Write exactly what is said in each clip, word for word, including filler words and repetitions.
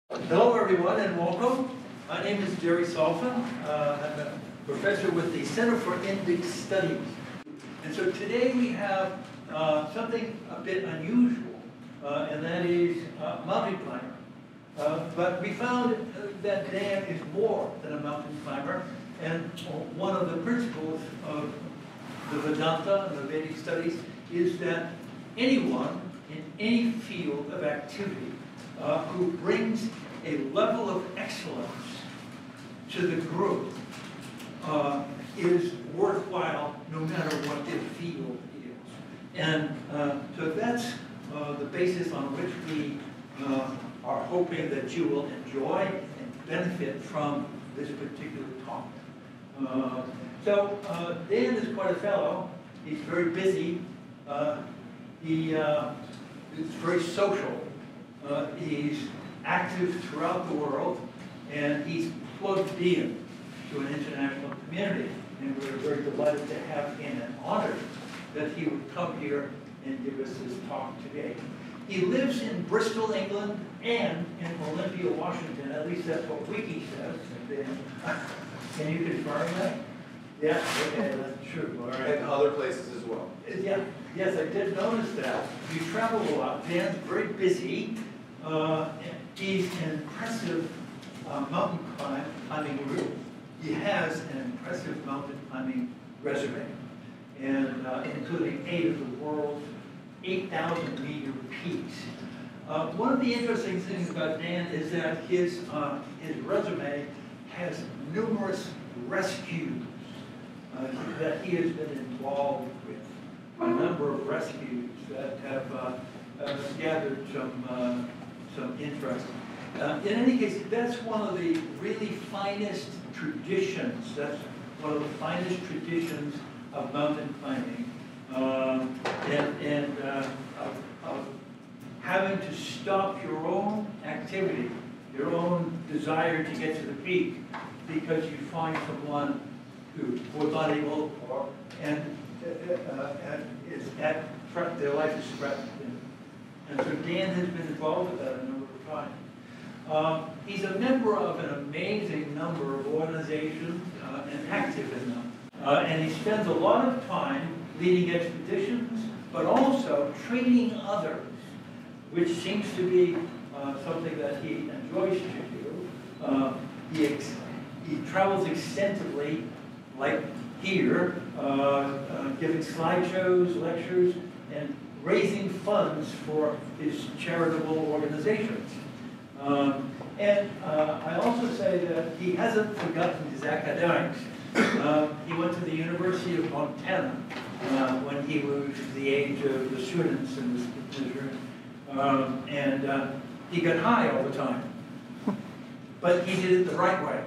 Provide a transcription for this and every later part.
Hello everyone and welcome. My name is Jerry Salfin. Uh, I'm a professor with the Center for Indic Studies. And so today we have uh, something a bit unusual, uh, and that is uh, mountain climber. Uh, but we found that Dan is more than a mountain climber, and one of the principles of the Vedanta and the Vedic studies is that anyone in any field of activity uh, who brings a level of excellence to the group uh, is worthwhile no matter what their field is. And uh, so that's uh, the basis on which we uh, are hoping that you will enjoy and benefit from this particular talk. Uh, so uh, Dan is quite a fellow. He's very busy. Uh, he uh, is very social. Uh, he's active throughout the world, and he's plugged in to an international community. And we're very delighted to have him and honored that he would come here and give us this talk today. He lives in Bristol, England, and in Olympia, Washington. At least that's what Wiki says. Can you confirm that? Yeah, okay, that's true. All right. And other places as well. Yeah, yes, I did notice that. You travel a lot. Dan's very busy. Uh, he's an impressive uh, mountain climb, climbing group. He has an impressive mountain climbing resume, and uh, including eight of the world's eight thousand meter peaks. Uh, one of the interesting things about Dan is that his, uh, his resume has numerous rescues uh, that he has been involved with. A number of rescues that have uh, uh, gathered some, uh, some interest. Uh, in any case, that's one of the really finest traditions. That's one of the finest traditions of mountain climbing. Um, and and uh, of, of having to stop your own activity, your own desire to get to the peak, because you find someone who was not able, or, and, uh, and is at, their life is threatened. And, and so Dan has been involved with that a number of times. Um, he's a member of an amazing number of organizations uh, and active in them. Uh, and he spends a lot of time leading expeditions, but also training others, which seems to be uh, something that he enjoys to do. Uh, he, ex he travels extensively, like here, uh, uh, giving slideshows, lectures, and raising funds for his charitable organizations. Um, and uh, I also say that he hasn't forgotten his academics. Uh, he went to the University of Montana uh, when he was the age of the students in this room. Um, and uh, he got high all the time. But he did it the right way.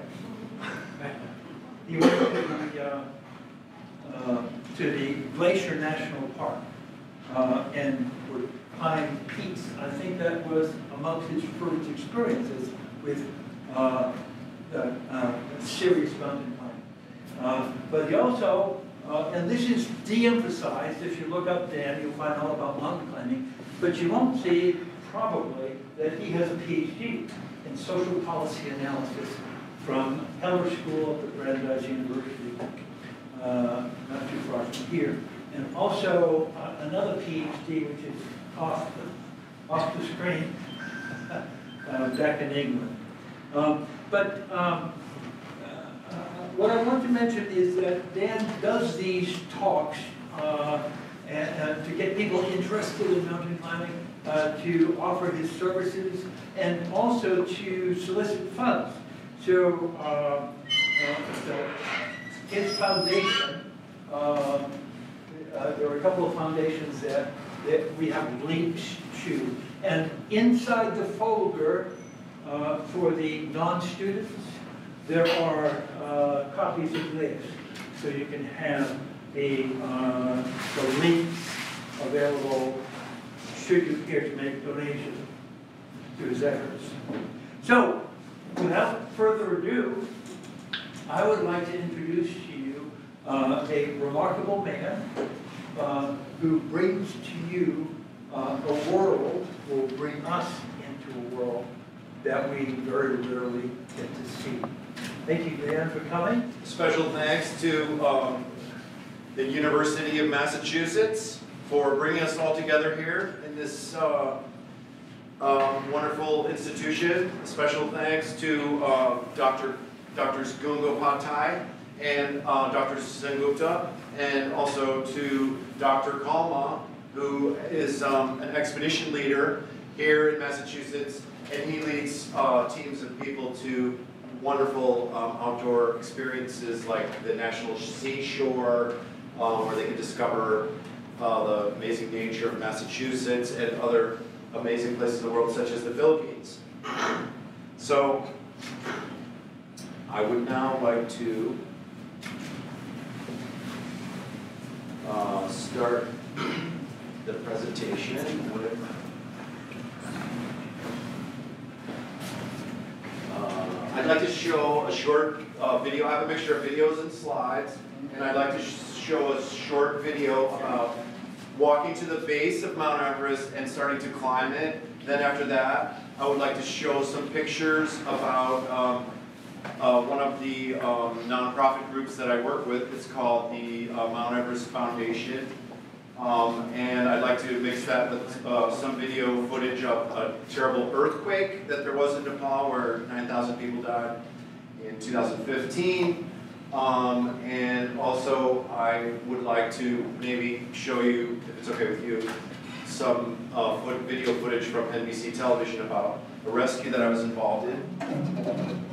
He went to the, uh, uh, to the Glacier National Park uh, and would climb peaks. I think that was amongst his first experiences with uh, the, uh, serious mountain climbing. Uh, but he also, uh, and this is de-emphasized, if you look up Dan, you'll find all about mountain climbing, but you won't see probably that he has a P H D in social policy analysis from Heller School at Brandeis University, uh, not too far from here. And also uh, another P H D, which is off the, off the screen, uh, back in England. Um, but um, uh, what I want to mention is that Dan does these talks uh, and, uh, to get people interested in mountain climbing, uh, to offer his services, and also to solicit funds. So uh, uh, the, his foundation, uh, uh, there are a couple of foundations that, that we have links to. And inside the folder uh, for the non-students, there are uh, copies of this. So you can have a, uh, the links available should you care to make donations to his efforts. So, without further ado, I would like to introduce to you uh, a remarkable man uh, who brings to you uh, a world, will bring us into a world that we very rarely get to see. Thank you, Dan, for coming. Special thanks to um, the University of Massachusetts for bringing us all together here in this uh, um, wonderful institution. Special thanks to uh, Doctor Doctors Gungopatai and uh, Doctor Sengupta, and also to Doctor Kalma, who is um, an expedition leader here in Massachusetts, and he leads uh, teams of people to wonderful um, outdoor experiences like the National Seashore, um, where they can discover uh, the amazing nature of Massachusetts and other amazing places in the world, such as the Philippines. So, I would now like to uh, start the presentation with uh, I'd like to show a short uh, video. I have a mixture of videos and slides, and I'd like to sh show a short video about walking to the base of Mount Everest and starting to climb it. Then after that, I would like to show some pictures about um, uh, one of the um, nonprofit groups that I work with. It's called the uh, Mount Everest Foundation. Um, and I'd like to mix that with uh, some video footage of a terrible earthquake that there was in Nepal where nine thousand people died in two thousand fifteen. Um, and also I would like to maybe show you, if it's okay with you, some uh, foot video footage from N B C television about a rescue that I was involved in.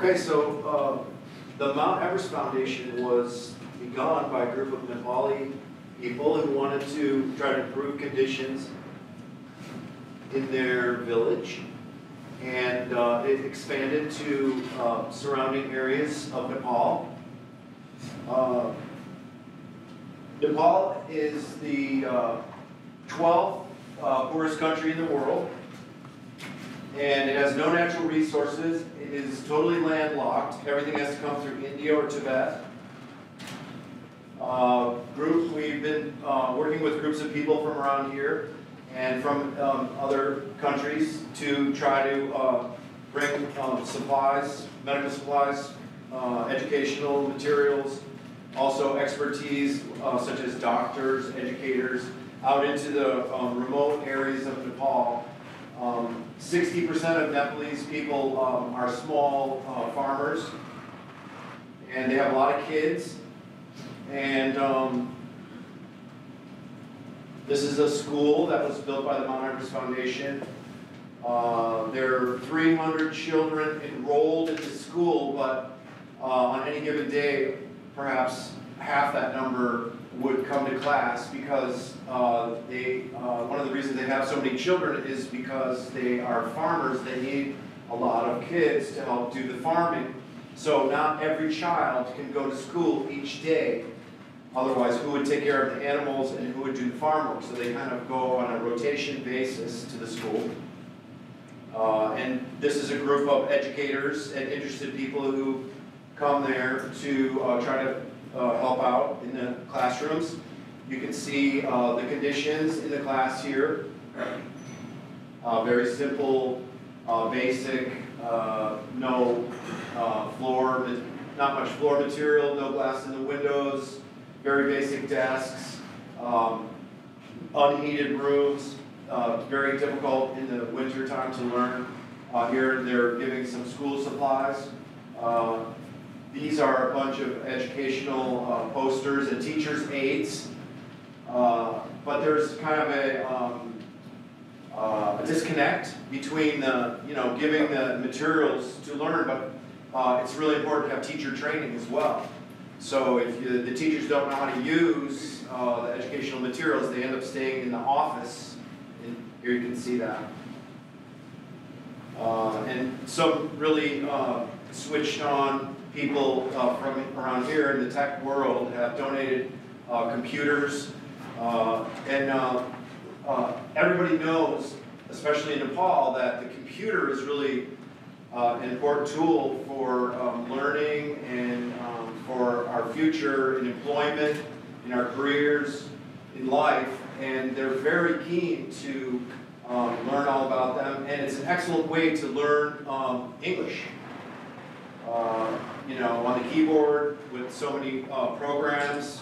Okay, so uh, the Mount Everest Foundation was begun by a group of Nepali people who wanted to try to improve conditions in their village, and uh, it expanded to uh, surrounding areas of Nepal. Uh, Nepal is the uh, twelfth uh, poorest country in the world, and it has no natural resources. It is totally landlocked. Everything has to come through India or Tibet. Uh, group, we've been uh, working with groups of people from around here and from um, other countries to try to uh, bring um, supplies, medical supplies, uh, educational materials, also expertise uh, such as doctors, educators, out into the um, remote areas of Nepal. sixty percent of Nepalese people um, are small uh, farmers, and they have a lot of kids. And um, this is a school that was built by the Mount Everest Foundation. Uh, there are three hundred children enrolled in the school, but uh, on any given day, perhaps half that number would come to class because uh, they, uh, one of the reasons they have so many children is because they are farmers. They need a lot of kids to help do the farming. So not every child can go to school each day. Otherwise, who would take care of the animals and who would do the farm work? So they kind of go on a rotation basis to the school. Uh, and this is a group of educators and interested people who come there to uh, try to uh, help out in the classrooms. You can see uh, the conditions in the class here. Uh, very simple, uh, basic, uh, no uh, floor, not much floor material, no glass in the windows, very basic desks, um, unheated rooms, uh, very difficult in the winter time to learn. Uh, here they're giving some school supplies. Uh, these are a bunch of educational uh, posters and teachers' aids. Uh, but there's kind of a, um, uh, a disconnect between the, you know, giving the materials to learn, but uh, it's really important to have teacher training as well. So if you, the teachers don't know how to use uh, the educational materials, they end up staying in the office. And here you can see that. Uh, and some really uh, switched on people uh, from around here in the tech world have donated uh, computers. Uh, and uh, uh, everybody knows, especially in Nepal, that the computer is really uh, an important tool for um, learning and um, for our future in employment, in our careers, in life. And they're very keen to um, learn all about them. And it's an excellent way to learn um, English. Uh, you know, on the keyboard with so many uh, programs.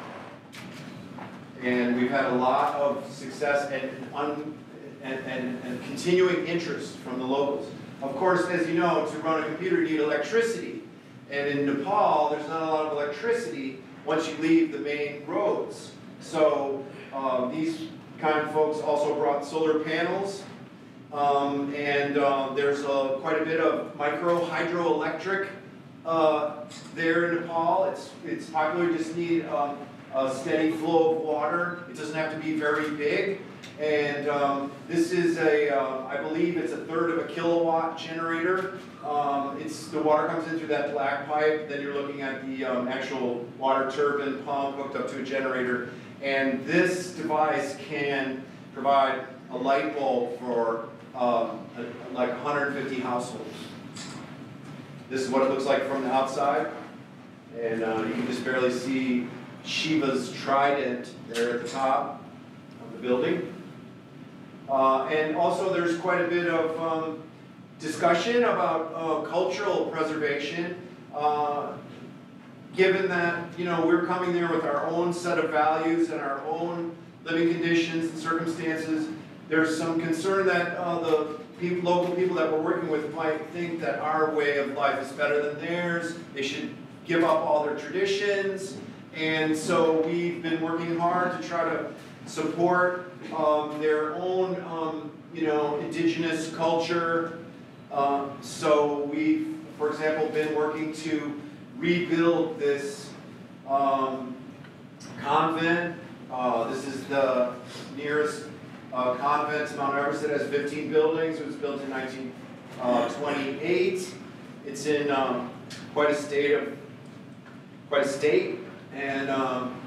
And we've had a lot of success and, un, and, and, and continuing interest from the locals. Of course, as you know, to run a computer you need electricity. And in Nepal, there's not a lot of electricity once you leave the main roads. So uh, these kind of folks also brought solar panels. Um, and uh, there's a, quite a bit of micro hydroelectric uh, there in Nepal. It's, it's popular. You just need um, a steady flow of water. It doesn't have to be very big. And um, this is a, uh, I believe it's a third of a kilowatt generator. Um, it's, the water comes in through that black pipe. Then you're looking at the um, actual water turbine pump hooked up to a generator. And this device can provide a light bulb for um, a, like one hundred fifty households. This is what it looks like from the outside. And uh, you can just barely see Shiva's trident there at the top of the building. Uh, and also there's quite a bit of um, discussion about uh, cultural preservation, uh, given that, you know, we're coming there with our own set of values and our own living conditions and circumstances. There's some concern that uh, the people, local people that we're working with might think that our way of life is better than theirs. They should give up all their traditions. And so we've been working hard to try to support um, their own, um, you know, indigenous culture. Uh, so we've for example, been working to rebuild this um, convent. Uh, this is the nearest uh, convent to Mount Everest. It has fifteen buildings. It was built in nineteen twenty-eight. It's in um, quite a state of quite a state, and um,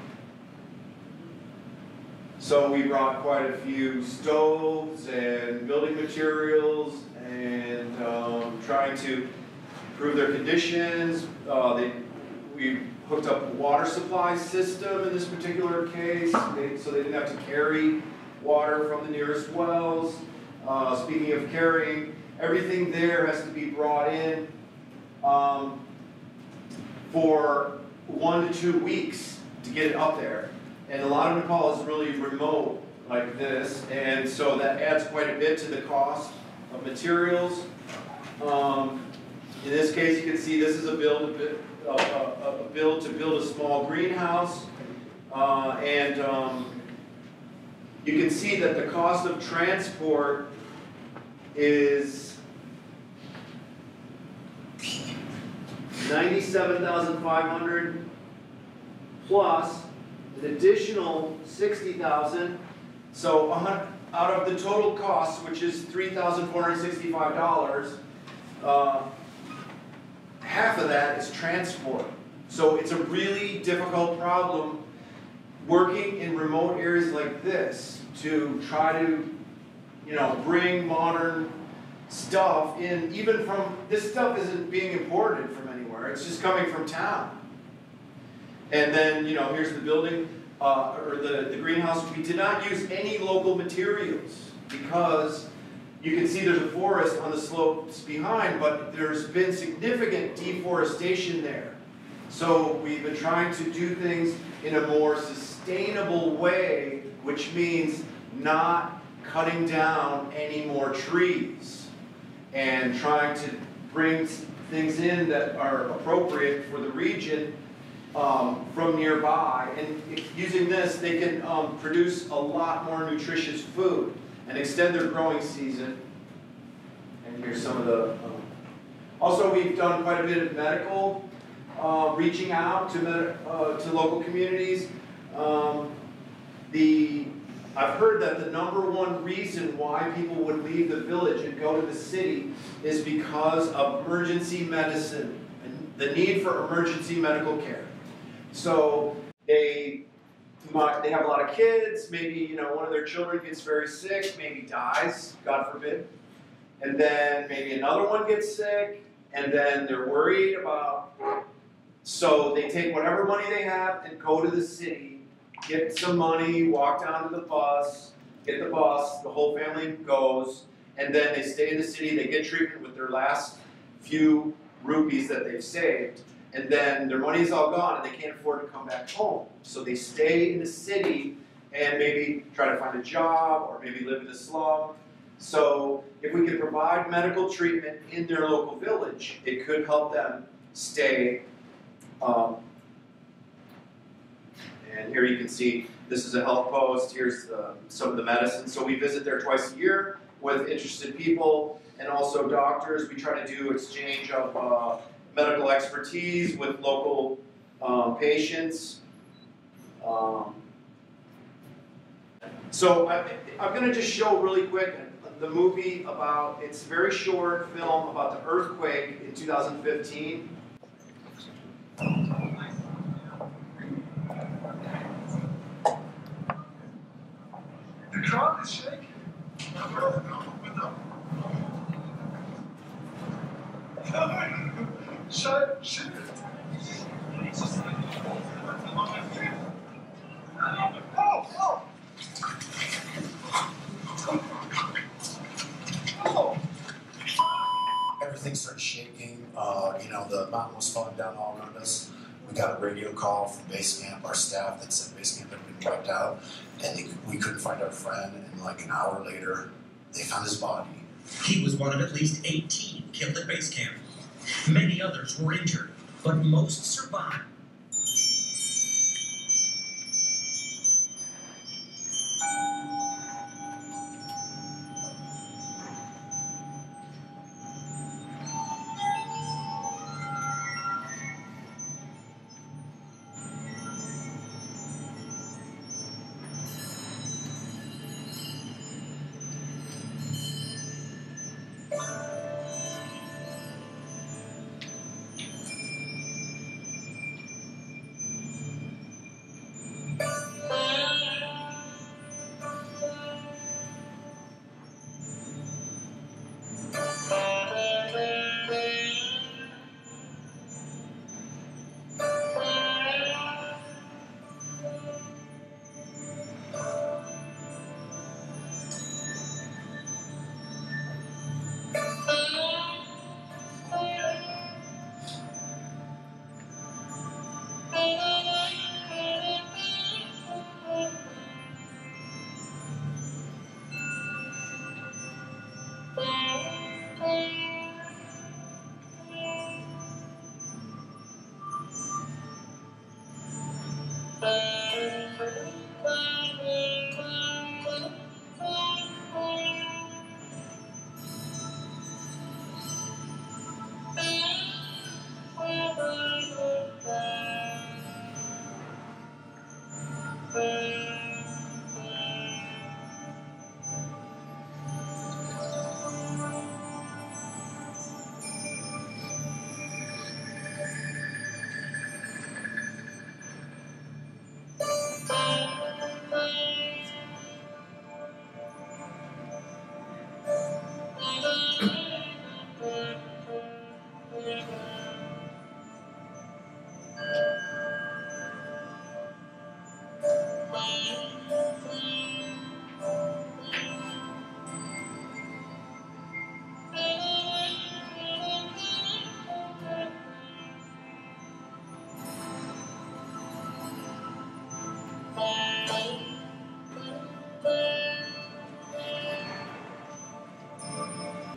so we brought quite a few stoves and building materials, and um, trying to improve their conditions. Uh, they, we hooked up a water supply system in this particular case, they, so they didn't have to carry water from the nearest wells. Uh, speaking of carrying, everything there has to be brought in um, for one to two weeks to get it up there. And a lot of Nepal is really remote like this, and so that adds quite a bit to the cost of materials. Um, in this case, you can see this is a build, a, a, a build to build a small greenhouse, uh, and um, you can see that the cost of transport is ninety-seven thousand five hundred dollars plus an additional sixty thousand dollars. So out of the total cost, which is three thousand four hundred sixty-five dollars, uh, half of that is transport. So it's a really difficult problem working in remote areas like this to try to, you know, bring modern stuff in, even from, this stuff isn't being imported from anywhere, it's just coming from town. And then, you know, here's the building, uh, or the, the greenhouse. We did not use any local materials because you can see there's a forest on the slopes behind, but there's been significant deforestation there. So we've been trying to do things in a more sustainable way, which means not cutting down any more trees and trying to bring things in that are appropriate for the region um, from nearby. And if, using this, they can um, produce a lot more nutritious food and extend their growing season. And here's some of the... Um, also, we've done quite a bit of medical uh, reaching out to, med uh, to local communities. Um, the I've heard that the number one reason why people would leave the village and go to the city is because of emergency medicine and the need for emergency medical care. So they, they have a lot of kids, maybe, you know, one of their children gets very sick, maybe dies, God forbid, and then maybe another one gets sick, and then they're worried about, so they take whatever money they have and go to the city, get some money, walk down to the bus, get the bus, the whole family goes, and then they stay in the city, they get treatment with their last few rupees that they've saved, and then their money is all gone and they can't afford to come back home. So they stay in the city and maybe try to find a job or maybe live in the slum. So if we could provide medical treatment in their local village, it could help them stay. Um, And here you can see, this is a health post, here's the, some of the medicine. So we visit there twice a year with interested people and also doctors. We try to do exchange of uh, medical expertise with local um, patients. Um, so I, I'm going to just show really quick the movie about, it's a very short film about the earthquake in two thousand fifteen. The crowd is shaking. Shut, shut it. Oh, oh. Oh. Everything started shaking. Uh, you know, the mountain was falling down all around us. We got a radio call from base camp, our staff, that said base camp had been wiped out, and they, we couldn't find our friend. And like an hour later, they found his body. He was one of at least eighteen killed at base camp. Many others were injured, but most survived.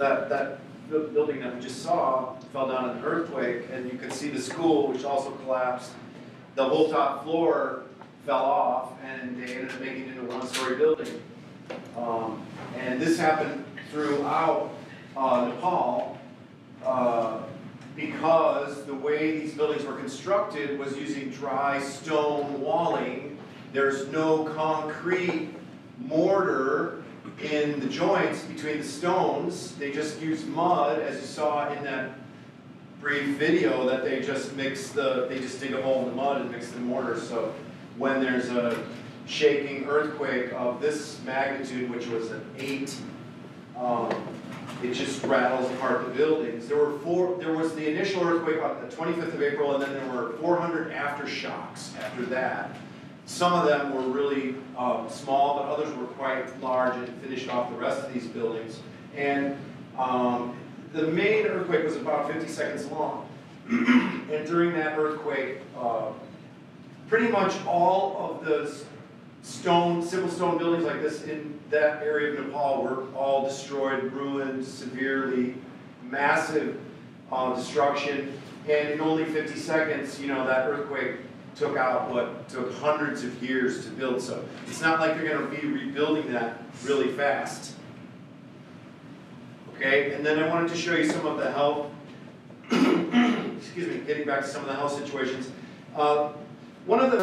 that, that bu- building that we just saw fell down in an earthquake, and you could see the school, which also collapsed. The whole top floor fell off, and they ended up making it into a one-story building. Um, and this happened throughout uh, Nepal, uh, because the way these buildings were constructed was using dry stone walling. There's no concrete mortar in the joints between the stones. They just use mud, as you saw in that brief video, that they just mix the, they just dig a hole in the mud and mix the mortar. So when there's a shaking earthquake of this magnitude, which was an eight, um, it just rattles apart the buildings. There were four, there was the initial earthquake on the twenty-fifth of April, and then there were four hundred aftershocks after that. Some of them were really um, small, but others were quite large and finished off the rest of these buildings. And um, the main earthquake was about fifty seconds long. And during that earthquake, uh, pretty much all of the stone, simple stone buildings like this in that area of Nepal were all destroyed, ruined severely, massive uh, destruction. And in only fifty seconds, you know, that earthquake took out what took hundreds of years to build. So it's not like they're going to be rebuilding that really fast. Okay, and then I wanted to show you some of the health, excuse me, getting back to some of the health situations. Uh, one of the